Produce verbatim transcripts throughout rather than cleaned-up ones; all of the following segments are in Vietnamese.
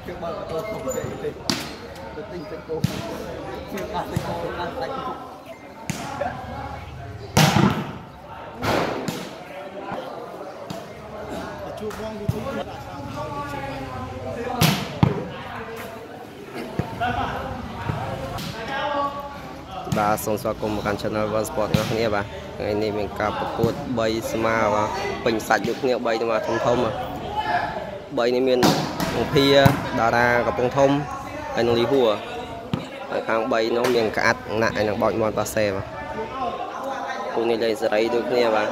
Trước bao giờ tôi không để ý tình tôi tình tình cô chưa ăn tình cô ăn đánh cô chú bông đi chú đã bà sống xoa cùng một channel One Sport nghe bà ngày nay mình cặp cột bay sma và bình sạch được nhiều bay mà thông thông mà bay này miền Pia đà ra gặp thông anh lý hùa khang bay nó miền cát nại là bọn mòn pa xe mà cô này lên giấy được nghe bà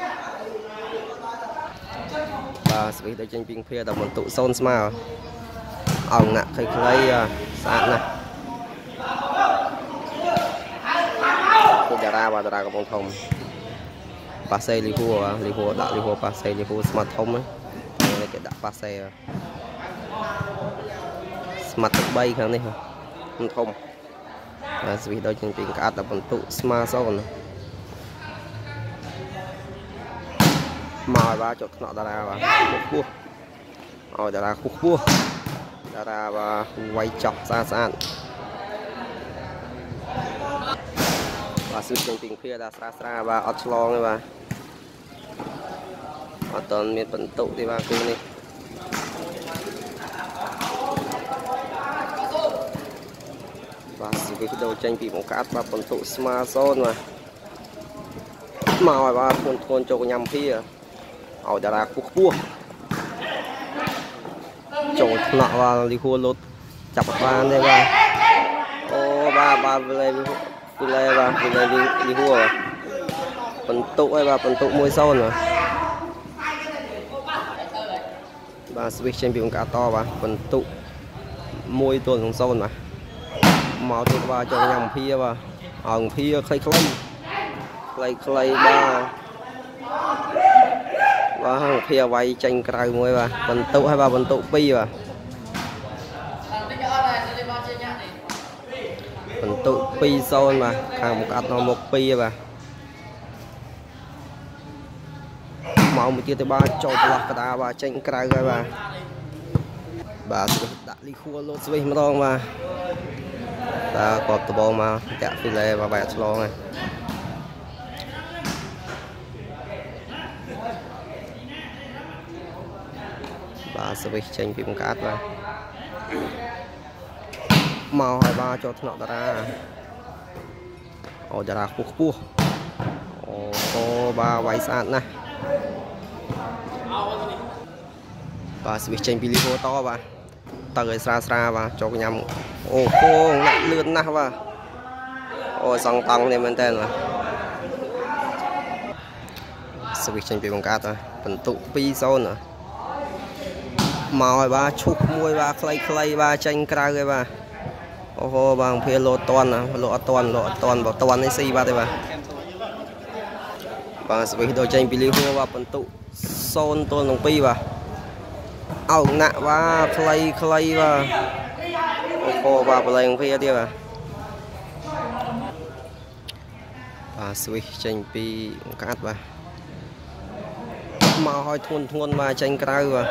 bà sẽ để trên pin Pia đầm một tụ son sma ông nè thấy lấy sạn nè đà ra và đà ra gặp thông pa xe lý hùa lý hùa đã lý hùa pa xe lý hùa smart thông ấy này cái đã pa xe mặt bay khang này không thông là vì đôi chân tiền cả tập tụ smart zone màu ba chốt nọ đà ra và khúc cua rồi đà ra khúc cua đà ra và quay chọc xa xa và sự chân tiền kia là xa xa và outlaw này và ở toàn miền bận tụ thì ba cô này và sự cái đầu tranh bị một cát và bận tụ smart zone mà màu và thôn thôn cho nhầm kia ở đà ra khúc cua trồng nọ và đi khua lốt chặt ba đây ba ô ba ba lên lên và lên đi đi khua bận tụ hay và bận tụ môi zone rồi và switch trên bị một cá to và bận tụ môi tuần trong zone mà màu thì ba cho nhầm phía và hồng phía clay clay clay clay ba và hàng phía vay tranh cài môi và bận tụ hay và bận tụ pi và bận tụ pi zone mà hàng một ạt nó một pi và màu một chia tới ba cho lọc cả và tranh cài rồi và bà đã đi khua lốt swing mà đâu mà ta cọp tờ bò mà chạy phi lê và bẹt lo này bà sẽ bị tranh bị một cát mà màu hai ba cho nọ ta ra ồ đã ra khúc cua ồ ba váy sạn này bà sẽ bị tranh bị liu to và tờ xa xa và cho cái nhầm ô khô nặng lươn na và ôi song tông này mình tên là sự việc tranh bị bằng cát rồi phần tụ pi zone nữa màu ba chục môi ba clay clay ba tranh cài rồi ba ô bằng phía lô toàn à lô toàn lô toàn bảo toàn này xì ba đây ba và sự việc đôi tranh bị liu và phần tụ zone tôn đồng pi và ông nạ và clay clay và ô và lên phía đi và và switch tranh pi cát và màu hơi thun thun và tranh cài và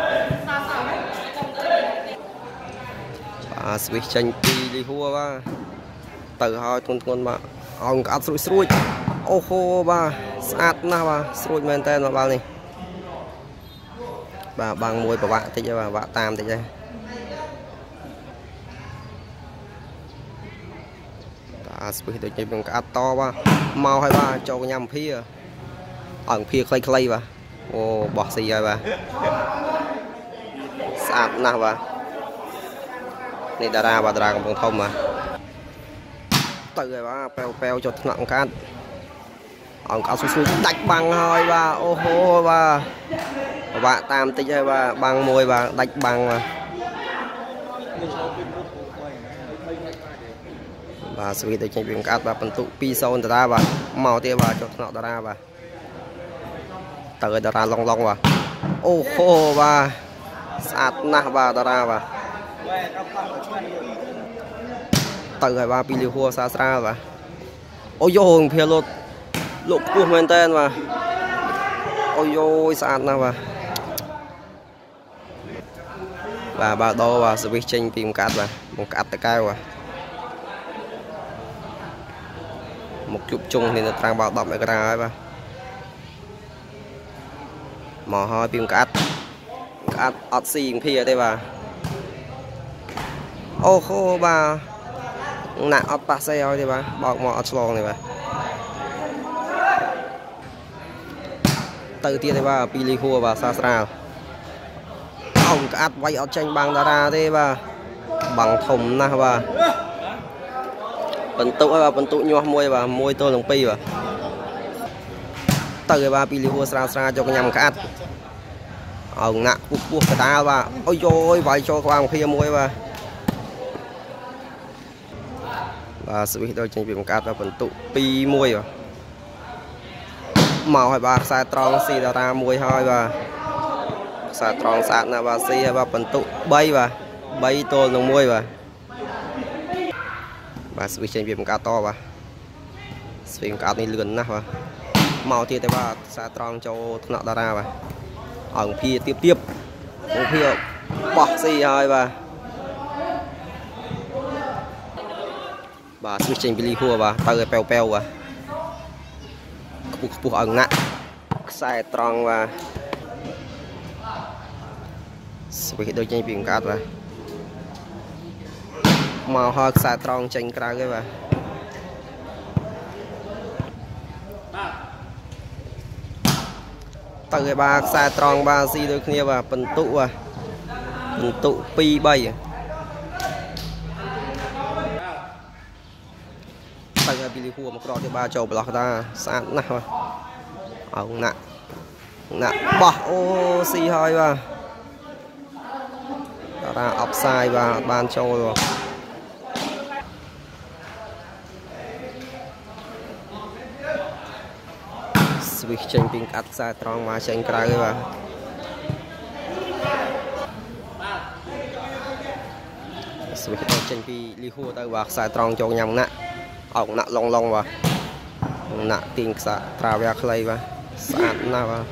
và switch tranh pi đi hua và từ hơi thun thun mà ông cát sủi sủi ô khô và sát na và sủi men tên là bao này và bằng môi của bạn thì và bạn tam thì switch được chơi bằng cá to ba màu hay ba cho nhầm phía ẩn phía clay clay và ô bỏ xì rồi ba sạt nào và này đà ra và đà ra còn thông mà từ rồi ba peo peo cho nặng cát ẩn cá su su đánh bằng hơi ba ô hô ba bạn tam tích rồi ba bằng môi và đánh bằng mà và sự việc tranh cát và phần tụ pi zone ra và màu tia và cho nọ ra và từ ra long long và ô khô và sạt na và ra và từ hai ba pi liu hua xa xa và ôi yo phía lột lột cua men tên và ôi yo sạt na và và ba đô và switch trên phim cắt và một cắt tại cao và một chút chung thì nó trang bao đọc lại cái ra và mò hơi phim cắt cắt ọt xì kia đây và ô khô ba nặng ọt pa xe thôi thì ba bọc mò ọt slong này ba từ tiên đây ba pili khua và sa sa ông cắt vay ọt tranh bằng ra thế ba bằng thùng na ba bẩn tụ và bẩn tụ nho môi và môi tôi lồng pi và từ ba pili khua sa sa cho cái nhầm cắt ông nặng buộc buộc cái ta và ôi rồi vay cho các bạn kia môi và và sự đôi trên việc cắt và bẩn tụ pi môi và màu hay ba sai tròn xì ra môi hơi và sai tròn sạt là ba xì và bẩn tụ bay và bay tôi lồng môi và và sự trên việc cắt to và sự cắt này lươn nè và màu thì ba sai tròn cho nọ ra và ở phía tiếp tiếp ở phía bỏ xì hơi và và switch trên pili khua và tay peo peo và buộc buộc ở nặng sai tròn và switch đôi trên biển cát và màu hơi sai tròn trên cái cái và tay ba sai tròn ba xi đôi kia và phần tụ và phần tụ pi bay tay pili khua một đôi ba chầu bọc ta sẵn nào ông nặng nặng bỏ ô xì hơi và ra offside và ban châu rồi switch trên pin cắt xa tròn mà trên cái và switch trên pin li khua tay và xa tròn cho nhầm nặng ông nặng long long và nặng tiền xa tra về clay và sẵn nào và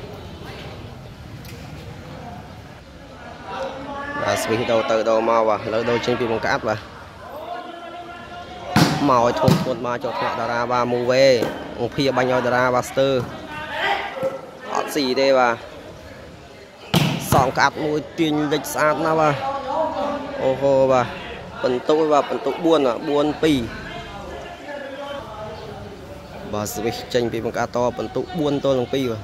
và switch đầu từ đầu màu và lỡ đôi trên pin cắt và màu thôn thôn mà cho thọ ra và mua về một phía bao nhiêu ra master ọt xì đây và sòng cắt mũi tiền lịch sát nào và ô hô và phần tụ và phần tụ buôn à buôn pì và switch tranh pin cắt to phần tụ buôn tôi lòng pì và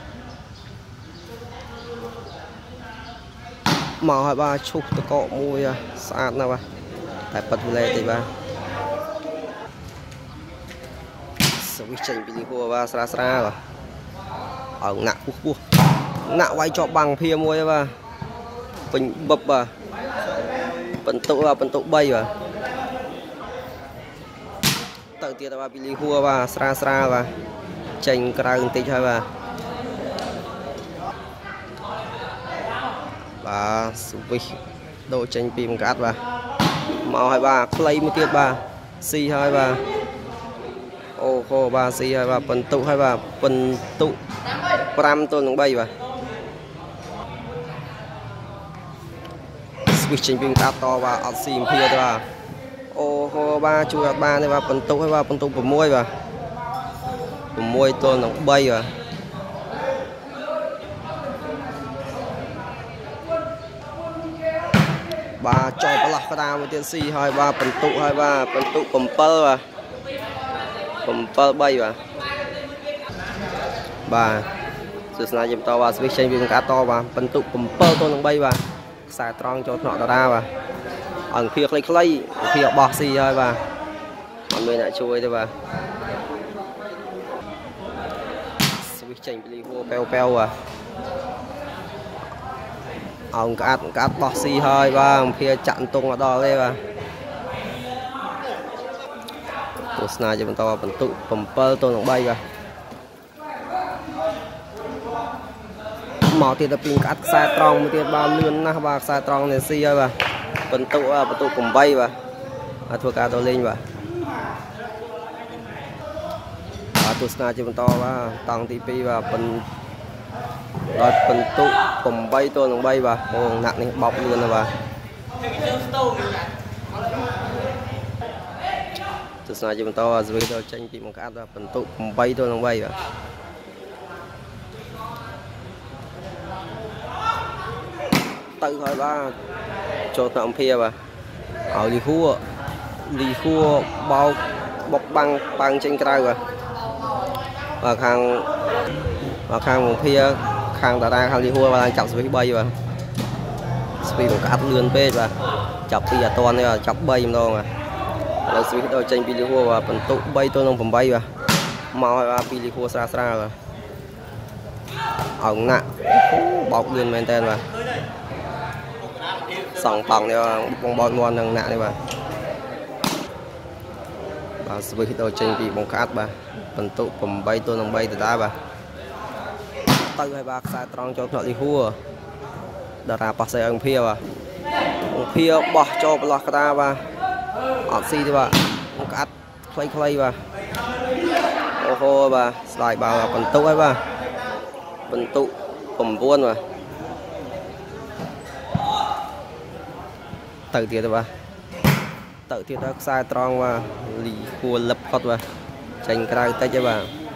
màu hai ba chục tự cọ mùi sát nào và tại bật lên thì ba switch tranh pin khua và sa sa và ở nặng buộc buộc nặng quay cho bằng phía môi và bình bập và bẩn tụ và bẩn tụ bay và tự tiệt và pili khua và sa sa và tranh càng tích thôi và và switch đồ tranh pin cắt và màu hai ba play một tiết ba xì hai và ô khô ba xì hai và bẩn tụ hai và bẩn tụ pram tôi cũng bay và switch trên pin cắt to và ọt xìm phía và ô khô ba chui ba này và bẩn tụ hai và bẩn tụ của môi và của môi tôi cũng bay và ba cho ba lọc ra một tiền xì hai ba bẩn tụ hai ba bẩn tụ cầm pơ và cầm pơ bay và ba sự sna dùm to và switch trên viên cá to và phân tụ cùng pơ tôi能bay và xài tròn cho nọ ra và ở phía clay clay phía bọt xì thôi và mọi người lại chui thôi và switch trên pili khua peo peo và ông cắt cắt bọt xì thôi và phía chặn tung ở đó đây và sự sna dùm to phân tụ cùng pơ tôi能bay và màu thì tập pin cắt sai tròn một tiệt bao lươn na và sai tròn này xì và phần tụ phần tụ cùng bay và thua cả tôi lên và tu sna chỉ phần to và tăng tê pê và phần rồi phần tụ cùng bay tôi cùng bay và nặng này bọc luôn và từ xa chỉ mình to rồi tôi tranh chị một cái phần tụ bay tôi đang bay rồi tự hỏi ba cho tạm phia và ở đi khua đi khua bao bọc băng băng trên cái và và khang và khang một phia khang ta ra khang đi khua và đang chọc với bay và vì một cái lươn bê và chọc bây giờ toàn là chọc bay đâu mà là suy đôi tranh pili khua và phần tụ bay tôi không phần bay và màu và pili khua xa xa rồi ổng nặng bọc lươn men tên và sòng phòng này bong bóng ngon thằng nặng này mà và với đôi tranh bị bóng cát bà phần tụ phần bay tôi không bay từ đá bà tay hai bạc sai tròn cho thợ đi khua đã ra passe ông phia và ông phia bỏ cho block ta và ọt xi thì bà ông cắt play play và ô hô và slide vào là phần tụ ấy bà phần tụ phẩm vuông mà tự tiệt bà tự tiệt đã sai tròn và lì khua lập khót và tranh cái tay cho bà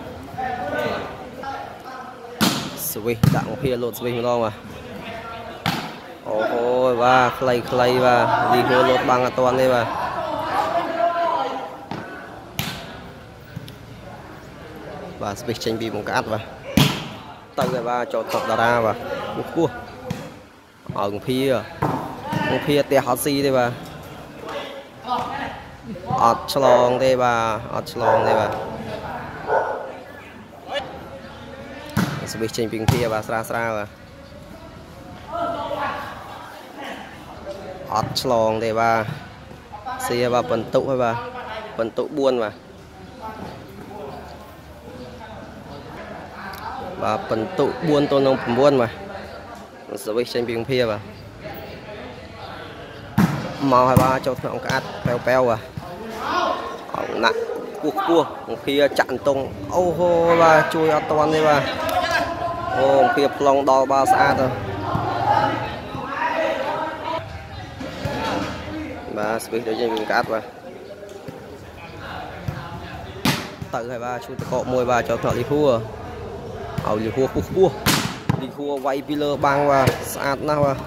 switch đặng phia lột switch lo mà ô hô và play play và lì khua lột bằng toàn đây bà và switch tranh bị một cái ắt và tay người ba cho thật ra và cua ở phía ở phía tè hot xi đây và ọt chlong đây và ọt chlong đây và switch tranh bị phía và xa xa và ọt chlong đây và xi và phần tụ hay và phần tụ buôn mà và phần tụ buôn tôn ông buôn mà switch tranh biên phia và màu hai ba cho thằng cát peo peo và nặng cua cua một khi chặn tung ô hô và chui ở toàn đây và ô khi plong đo ba xa thôi và switch đối tranh biên cát và tự hai ba chui cọ môi và cho thằng đi khua ở đi khua khua đi khua quay pillar băng và sát nào và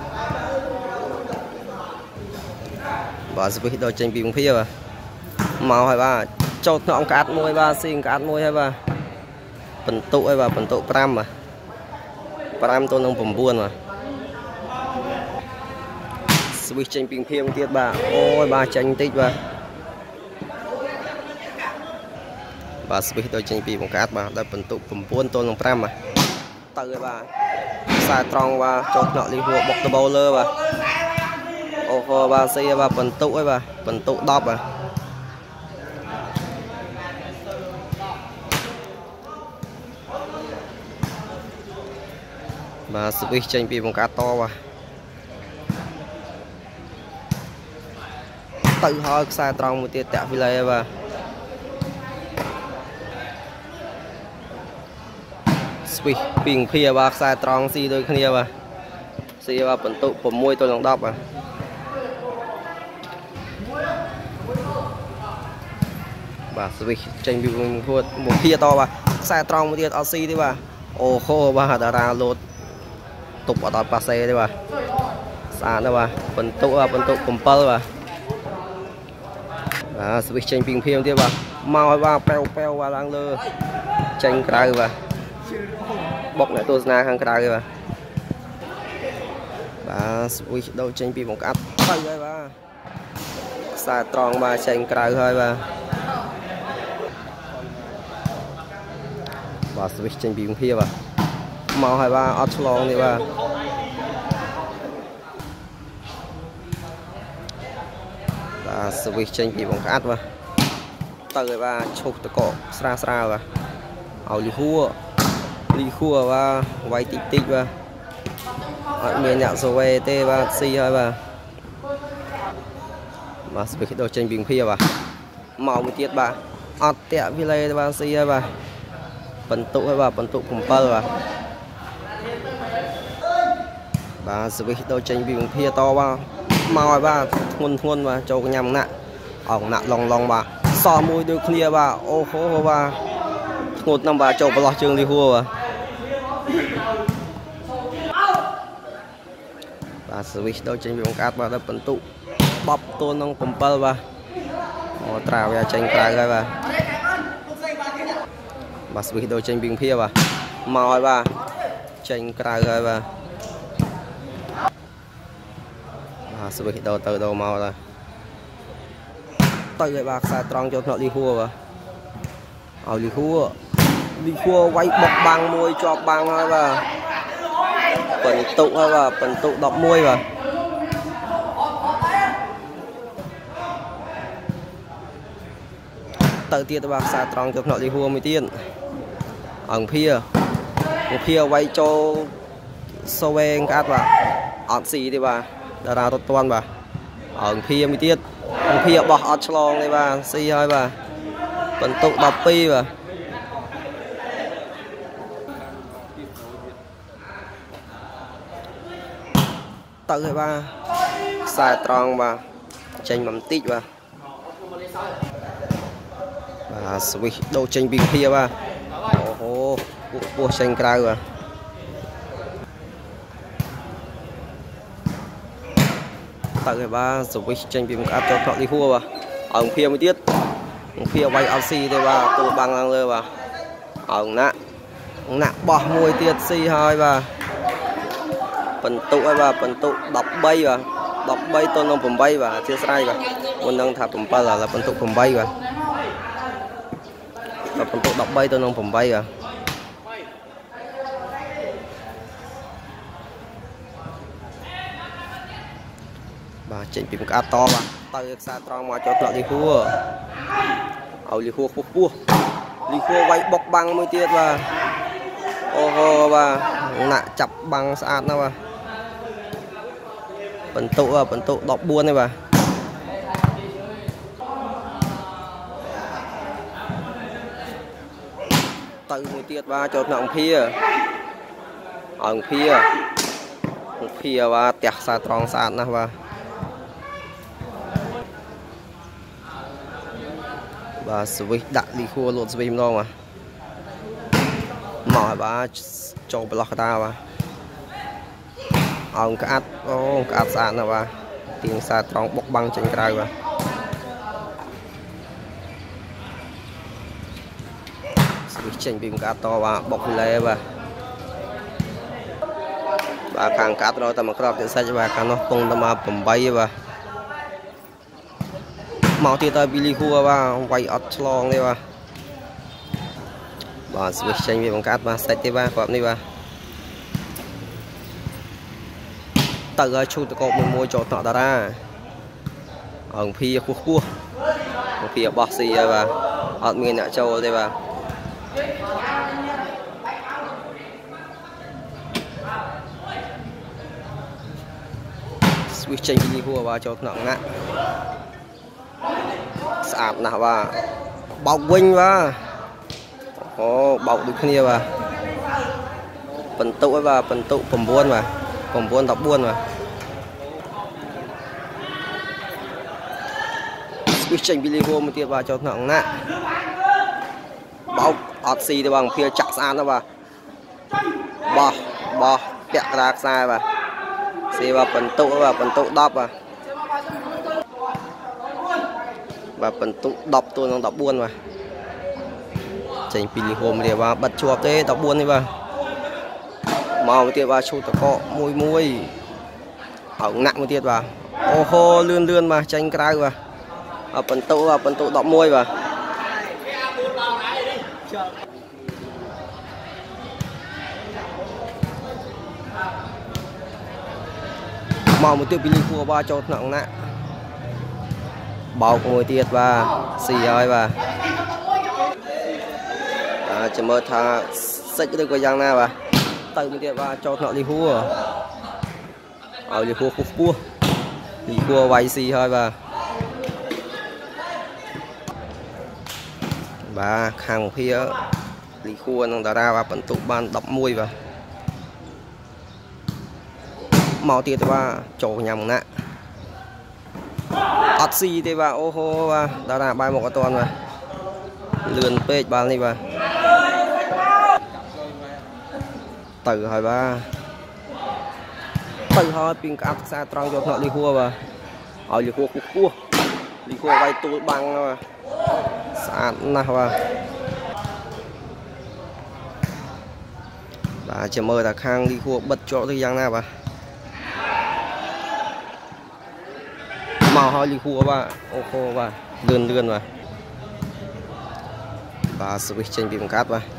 và switch đôi tranh biên phía và màu hai ba cho thằng cát môi ba xin cát môi hai ba phần tụ hay và phần tụ pram mà pram tôi nông phẩm buôn mà switch tranh biên phía tiết bà ôi ba tranh tích và và switch đôi tranh biên một cát mà đây phần tụ phẩm buôn tôi nông pram mà tự bà sai tròn và cho nọ đi hùa bọc tờ bowler và ô hô ba xi và phần tụ ấy và phần tụ đọc à và switch tranh bị một cá to và tự hơi sai tròn một tiết tẹo phi lê và switch ping phia và sai tròn xi đôi kia và xi và phần tụ của môi tôi lòng đọc à và switch tranh bị một một kia to và sai tròn một tiết ở xi đấy và ô khô và đã ra lột tục ở đó passe đấy và xa đó và phần tụ và phần tụ cùng pơ và và switch tranh ping phim tiếp và mau và peo peo và lang lơ tranh cái và bọc lại tôi na hàng cái và và switch đâu tranh bị một cái tay rồi và xa tròn và tranh cái hơi và và switch tranh bị một phía và màu hai ba outlaw này và và switch tranh bị một cái và tay rồi và chụp tờ cọ xa xa và áo đi khua đi khua và quay tích tích và ở miền nhạo số về t và c hơi và và switch đôi tranh bình phía và màu một tiết bà ọt tẹo vi lê và c hơi và phần tụ hay và phần tụ cùng pơ và và switch đôi tranh bình phía to vào màu ba thun thun và châu nhầm nè ổng nè lòng lòng bà so môi được kia bà ô hô bà một năm bà châu bà trường đi hua bà bà switch đâu trên vùng cát bà đã bận tụ bắp tôn nông cùng bơ bà một trào ra trên trà gai bà bà switch đâu trên vùng phía bà màu bà trên trà gai bà bà switch đâu từ đâu màu rồi tới cái bạc xa tròn cho nó đi hua bà ở đi hua đi hua quay bọc bằng môi cho bằng thôi bà phần tụ thôi bà phần tụ đọc môi bà tự tiết bạc xa tròn cho nó đi hua mới tiên ở phía một phía quay cho sâu ven cát bà ọt xì đi bà đà ra tốt toan bà ở phía mới tiết phía bỏ ọt chlong đi bà xì hơi bà phần tụ đọc pi bà tự hay ba xài tròn bà tranh mắm tít bà bà switch đâu tranh bình phía bà ô hô bố tranh cao bà tự hay ba switch tranh bình áp cho họ đi hua bà ở phía mới tiết phía quay áo xì đây bà tôi bằng năng lơ bà ở nạ nạ bỏ mùi tiết xì hơi bà phần tụ ấy bà phần tụ đọc bay và đọc bay tôi nông phẩm bay và chia sai và mình đang thả phẩm ba là là phần tụ phẩm bay và và phần tụ đọc bay tôi nông phẩm bay và bà chỉnh phim cá to và tay xa tròn mà cho nó đi khua ở đi khua khua khua đi khua quay bọc băng mới tiết và ô hô bà nạ chập băng sát nó bà phần tụ à phần tụ đọc buôn này bà tự một tiết ba cho nọng phía ở phía phía và tẹt xa tròn sát nó bà bà switch đặt đi khua lột swim đâu mà mỏi bà cho block ta bà ông cát ô cát sạn nào bà tiền xa tròn bọc băng trên cây bà switch trên pin cát to bà bọc lê bà bà càng cát rồi tao mà crop trên xe cho bà càng nó tung tao mà bầm bay bà màu thì tao Billy Hua bà quay ọt long đây bà bà switch trên pin cát bà xe tiếp bà crop đi bà tự chu tự có một môi cho họ ta ra ở phía khu khu ở phía bác sĩ và ở miền Nam châu đây bà switch change đi khu và cho nặng nặng sạp nào và bọc quanh và có bọc được kia và phần tụ và phần tụ phẩm buôn và còn buôn đọc buôn mà switch change Billy Hua một tiết vào cho nặng nè bọc ọt xì thì bằng phía chặt xa nó bà bò bò kẹt ra xa bà xì vào phần tụ và phần tụ đọc à và phần tụ đọc tôi nó đọc buôn mà change Billy Hua một tiết vào bật chuột thế đọc buôn đi bà màu một tiết vào chu tao có mùi mùi ở nặng một tiết vào ô hô lươn lươn mà tranh cái vào ở phần tụ vào phần tụ đọc môi vào màu một tiết Billy Hua ba cho nặng nặng bọc mùi tiết và xì ơi và chỉ mơ tha xách được cái giang na và tự một tiết và cho nó đi hua ở đi hua khúc cua đi hua vay xì hơi và bà hàng phía đi hua nó đã ra và phần tụ ban đập môi và màu tiết và chỗ nhầm nè ọt xì thì bà ô hô bà đã là bài một cái toàn mà lươn pê bà này bà từ hỏi bà từ hỏi pin cáp xa trăng cho họ đi hua bà ở đi hua cua cua đi hua bay tụi băng mà sạt nào bà bà chỉ mơ là khang đi hua bật chỗ thời gian nào bà màu hơi đi hua bà ô hô bà lươn lươn bà bà switch trên pin cáp bà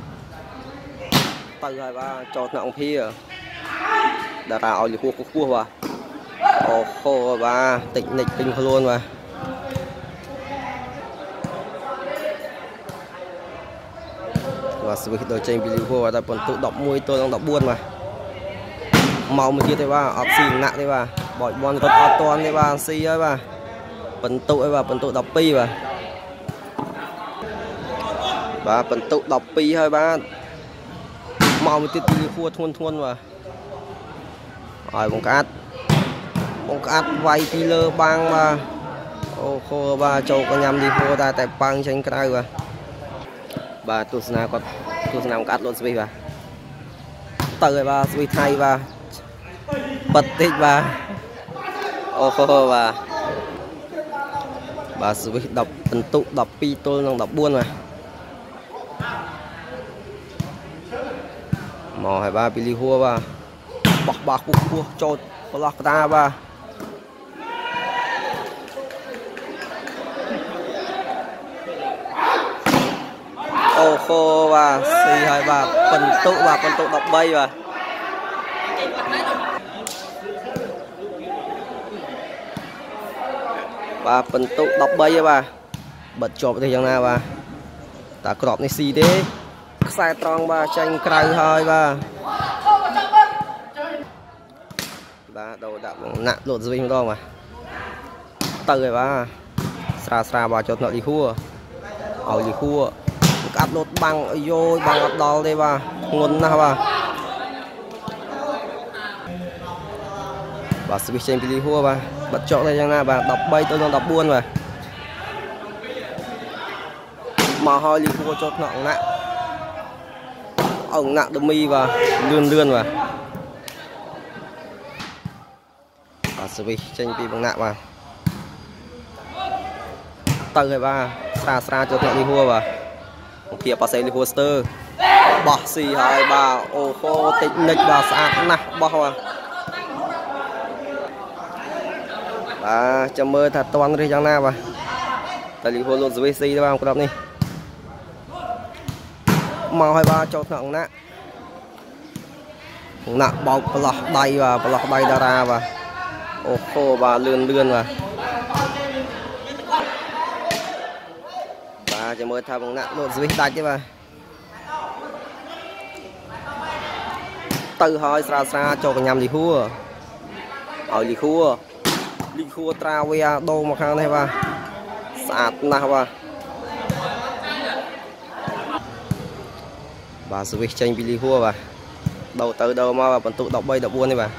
từ hỏi bà cho nọng phía đã ra ở khu khu khu và ô khô và tịnh nịch tinh luôn mà và sự việc đầu tranh bị lưu và ta còn tự động môi tôi đang đọc buôn mà màu một kia thế ba học sinh nặng thế ba bỏi bon còn an toàn thế ba si ấy ba phần tụ ấy ba phần tụ đọc pi và và phần tụ đọc pi hơi ba màu một tiết lưu khu thôn thôn và rồi bóng cát bóng cát vay pi lơ băng mà ô khô ba châu có nhầm đi khô ta tại băng tranh cái và bà tu sna còn tu sna bóng cát luôn svi và từ và svi thay và bật tích và ô khô và bà svi đọc ấn tụ đọc pi tôi đang đọc buôn mà mò hai ba pi li hua và bọc bạc cua cua trộn lọc ta ba ô khô và xì hai ba phần tụ và phần tụ đọc bay và và phần tụ đọc bay và bật chộp thì chẳng nào và ta có đọc này xì thế sai tròn ba tranh cày hơi ba ba đầu đạp nặng lột dưới đó mà từ rồi ba xa xa vào cho nó đi khua ở đi khua cắt lột bằng vô bằng đo đây ba nguồn nào ba và sự trên đi khua ba bật chọn đây nào bà đọc bay tôi đang đọc buôn mà mà hơi đi khua cho nó nặng ông nặng đâm mi và lươn lươn và và sự việc tranh pi bằng nặng mà từ rồi ba xa xa cho nó đi hua và một kia pa xe đi hua sơ bỏ xì hai ba ô khô tịnh nịch và sạt nè bỏ vào và cho mơ thật toàn đi chẳng nào và tại đi hua luôn dưới xì đó không có đi màu hai ba cho nặng nè nặng bọc lọc đầy và lọc đầy đa ra và ô khô và lươn lươn và và cho mới tham nặng độ dưới tay chứ mà từ hơi xa xa cho cái nhầm đi khua ở đi khua đi khua trao về đâu mà khang này và sạt nào và và sự việc tranh bị khua và đầu từ đầu mà vẫn tụ đọc bay đọc buôn này mà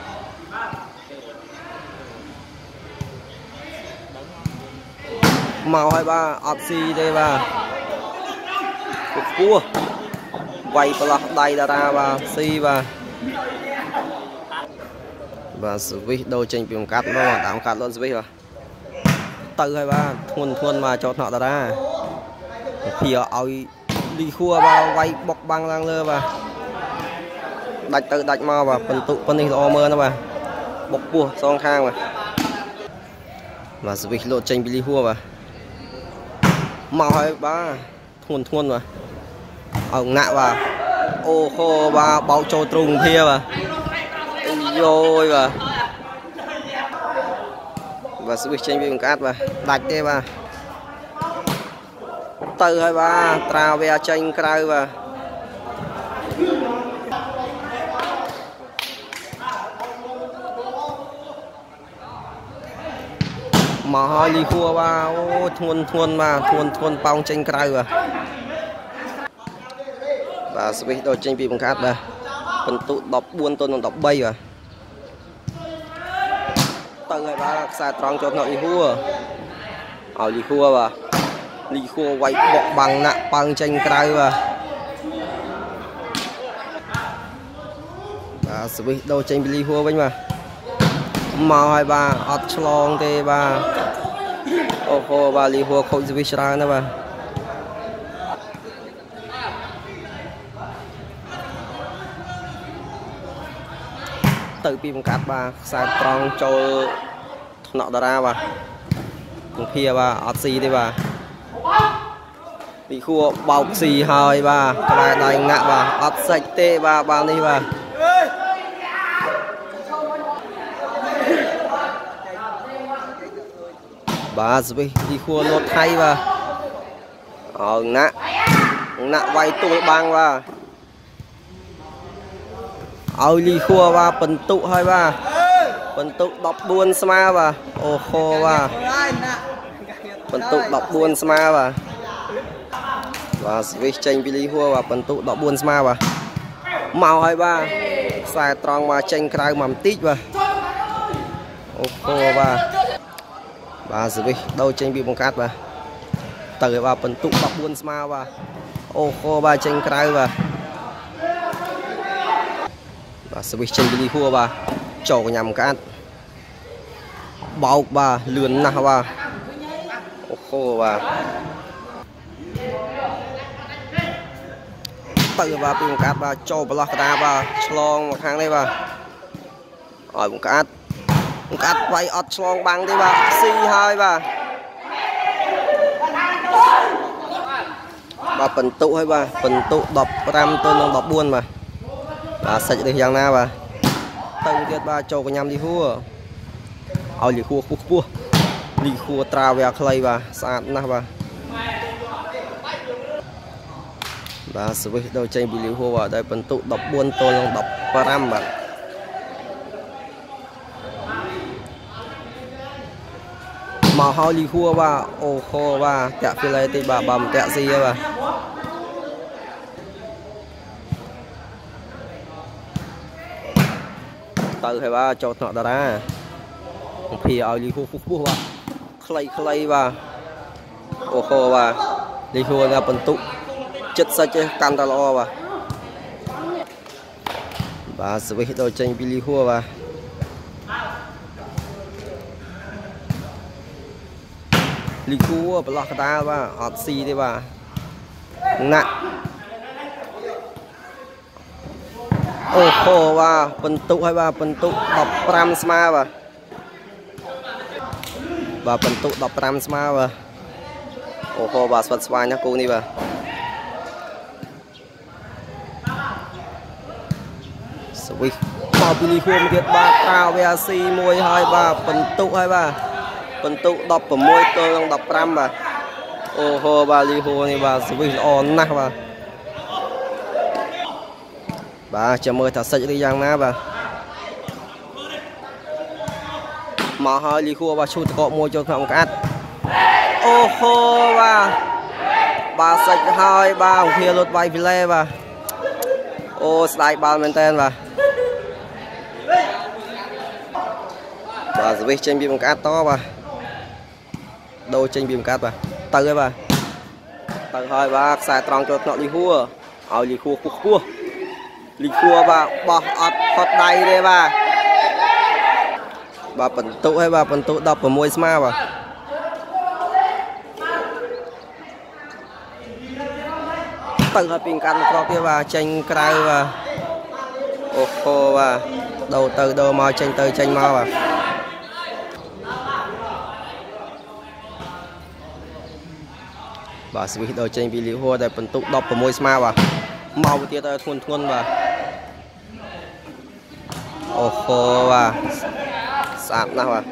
màu hai ba ọt xì đây và cục cua quay lọc đầy ra và xì và và sự việc đầu tranh bị cắt nó mà tạm cắt luôn rồi từ hai ba thuần thuần mà cho họ ra thì ở đi khua vào quay bọc băng lang lơ và đạch tự đạch mau và phần tụ phần hình o mơ nó mà bọc cua song khang mà và sự việc lộ trình bị hua và màu hai ba thuần thuần mà ông nạ và ô khô và bao trâu trùng kia và rồi và và sự việc tranh bị cát và đạch thế và từ hai ba trào về tranh cày và mà hơi đi khua ba ô thuần thuần mà thuần thuần bong tranh cày và và sự việc đồ tranh bị bằng cát và phần tụ đọc buôn tôi đọc bay và từ hai ba xa tròn cho nó đi hua เอาลีคัวว่ะลีคัวไว้บอกบังนะปังจังไกลว่ะสวิตโดนจังลีคัวไปมามาให้บ่าอัดฉลองเตะบ่าโอ้โหบ่าลีคัวโคตรสวิตช์ร้านนะบ่าtự pi bằng cát ba sai tròn cho nọ đá ba bằng kia ba ọt xì đi ba bị khua bọc xì hơi ba cái này này ngạ ba ọt sạch tê ba ba đi ba ba rồi đi khua lột thay ba ờ nạ nạ quay tụi băng baเอาลีคัวว่าเป็นตุให้ว่าเป็นตุดอกบุญสมาว่าโอ้โหว่าเป็นตุดอกบุญสมาว่าว่าสวิชเจงบิลีคัวว่าเป็นตุดอกบุญสมาว่าเมาให้ว่าสายตรองมาเจงกลายมั่มติว่าโอ้โหว่าว่าสวิชโดนเจงบิบังคับว่าแต่ว่าเป็นตุดอกบุญสมาว่าโอ้โหว่าเจงกลายว่าสวิชเชนบิลีคัวบ่าโจกยำกันเบาบ่าเลือนนะบ่าโอ้โหบ่าตื่นบ่าปีนกัดบ่าโจบล็อกกระดาบ่าฉลองมาทางได้บ่าอ๋อบุกัดบุกัดไว้อดฉลองบังได้บ่าซีให้บ่าบ่าเป็นตุให้บ่าเป็นตุดอกรำตัวนึงดอกบุญบ่าlà sạch được giang na bà tông tiết ba châu có nhầm đi khua ao lì khua khua khua lì khua trao về clay bà sạch na bà bà sự việc đầu tranh bị lì khua vào đây phần tụ đọc buôn tôi lòng đọc param bà màu hao lì khua bà ô khô bà tẹt phi lây thì bà bầm tẹt gì bà từ hay ba cho nọ đá ra thì ở đi khu khu ba clay clay ba ô khô ba đi khu ra phần tụ chất sa chơi can ta lo ba ba sự việc đầu tranh bị đi khu ba đi khu ba lọt ta ba ọt xì đi ba nặngโอ้โหว่าเป็นตุให้ว่าเป็นตุดอกปรามสมาว่าว่าเป็นตุดอกปรามสมาว่าโอ้โหว่าสวัสดิ์สวายนะกูนี่ว่าสวิตมาปีนี้ควรเกิดบาตราเวียซีมวยให้ว่าเป็นตุให้ว่าเป็นตุดอกผมมวยตัวลงดอกปรามว่าโอ้โหว่าลีโฮนี่ว่าสวิตอ่อนนะว่าbà chờ mời thật sự đi giang ná bà mà hơi đi khua bà chụt cọ mua cho không cát ô hô bà bà sạch hơi bà kia lột bay lê bà ô slide bà men tên bà bà rồi trên bìm cát to bà đâu trên bìm cát bà từ ấy bà từ hơi bà xài tròn cho nó đi khua ở đi khua khua khuaลีคัวบ่าบ่อดพอดใดเลยบ่าบ่าเป็นตุให้บ่าเป็นตุดอกเป็นมวยสมาบ่าตึงให้ปีนกันครอบที่บ่าเจงไกลบ่าโอ้โหบ่าđầu từ đầuมาเจงtừเจงมาบ่าบ่าสวิตโดยเจงบิลีคัวได้เป็นตุดอกเป็นมวยสมาบ่าเมาเตี้ยแต่ทวนทวนบ่าโอ้โหว่ะสะอาดนะว่ะ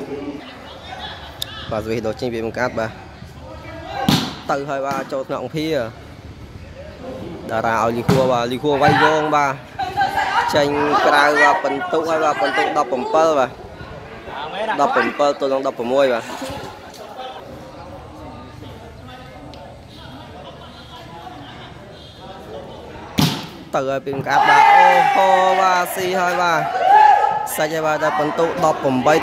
và vì đồ trên biển cát bà từ hơi ba cho nọng phía đà rào lì khua bà lì khua vay vô ba tranh cài và phần tụ hay và phần tụ đọc phẩm pơ bà đọc phẩm pơ tôi đang đọc phẩm môi bà từ biển cát bà ô hô ba si hơi ba sai ba đã phần tụ đọc phẩm bay